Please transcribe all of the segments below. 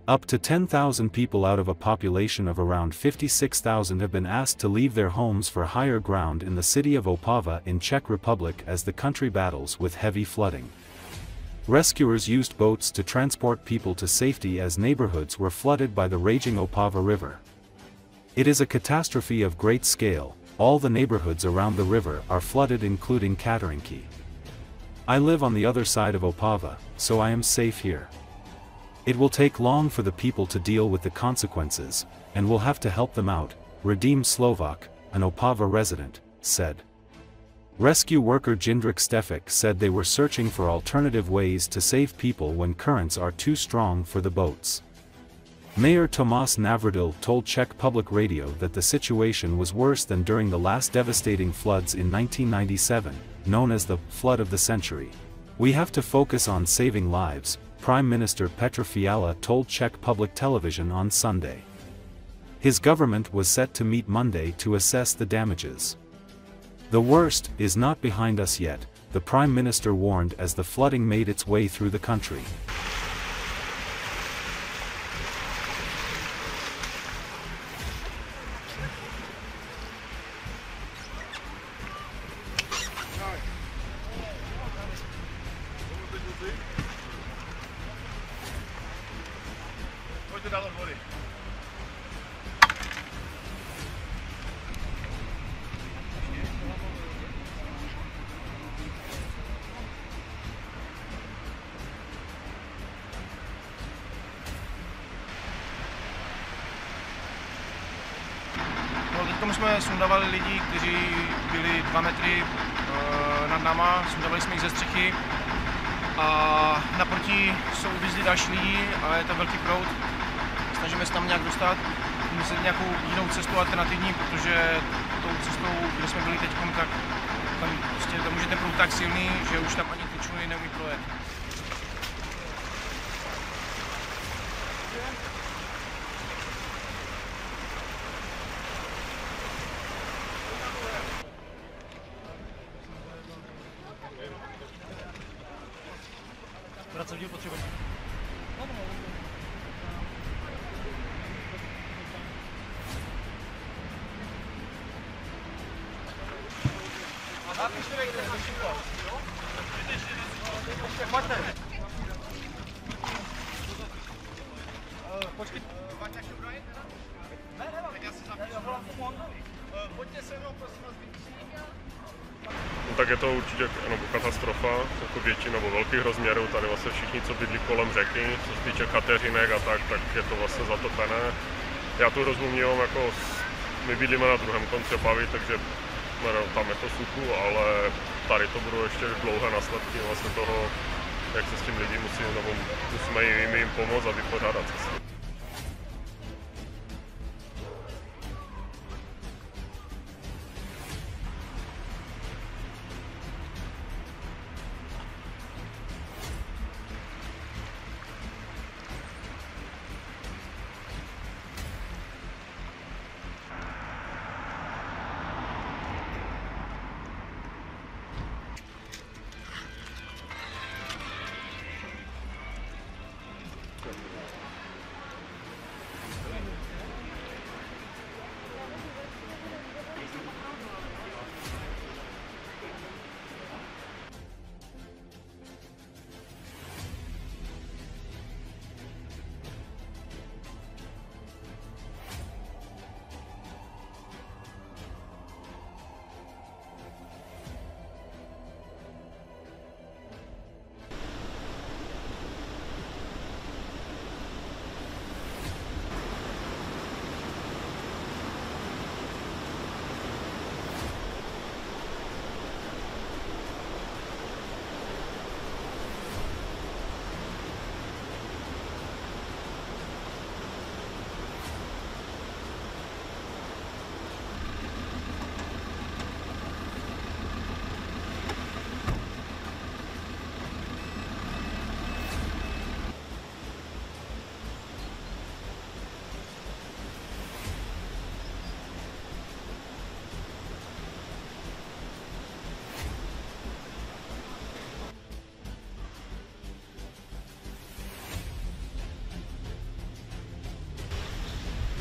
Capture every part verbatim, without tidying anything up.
Up to ten thousand people out of a population of around fifty-six thousand have been asked to leave their homes for higher ground in the city of Opava in Czech Republic as the country battles with heavy flooding. Rescuers used boats to transport people to safety as neighborhoods were flooded by the raging Opava River. It is a catastrophe of great scale. All the neighborhoods around the river are flooded, including Katarinky. I live on the other side of Opava, so I am safe here. It will take long for the people to deal with the consequences, and we'll have to help them out, Radim Slovak, an Opava resident, said. Rescue worker Jindřich Stefik said they were searching for alternative ways to save people when currents are too strong for the boats. Mayor Tomáš Navradil told Czech Public Radio that the situation was worse than during the last devastating floods in nineteen ninety-seven, known as the flood of the century. We have to focus on saving lives, Prime Minister Petr Fiala told Czech Public Television on Sunday. His government was set to meet Monday to assess the damages. The worst is not behind us yet, the Prime Minister warned as the flooding made its way through the country. Teď jsme sundavali lidi, kteří byli dva metry e, nad náma, sundavali jsme jich ze střechy a naproti jsou uvízli další lidi a je tam velký proud. Snažíme se tam nějak dostat, myslet nějakou jinou cestu alternativní, protože tou cestou, kde jsme byli teď, tak tam, prostě, tam už je ten proud tak silný, že už tam ani tučný neumí projet. Pracovní potřebuje. Počkej. Ne, ne, tak já si zapíšu. Pojďte se mnou, prosím vás, No, tak je to určitě ano, katastrofa, jako většinou velkých rozměrů, tady vlastně všichni, co bydlí kolem řeky, co se týče Kateřinek a tak, tak je to vlastně zatopené. Já tu hrozbu vnímám jako, my bydlíme na druhém konci Opavy, takže tam je to suchu, ale tady to budou ještě dlouhé následky vlastně toho, jak se s tím lidi musí, nebo musíme jim, jim pomoct a vypořádat se s tím.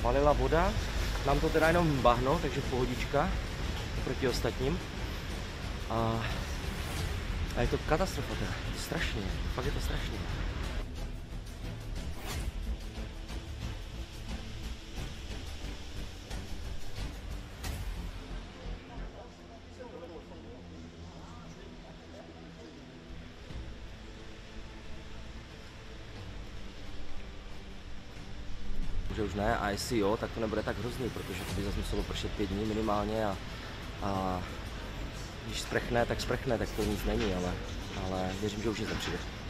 valila voda, nám to teda jenom bahno, takže pohodička proti ostatním. A, a je to katastrofa teda, je to strašně, fakt je to strašně. Že už ne, a jestli jo, tak to nebude tak hrozný, protože to by zase muselo pršet pět dní minimálně a, a když sprchne, tak sprchne, tak to nic není, ale, ale věřím, že už nic nepřijde.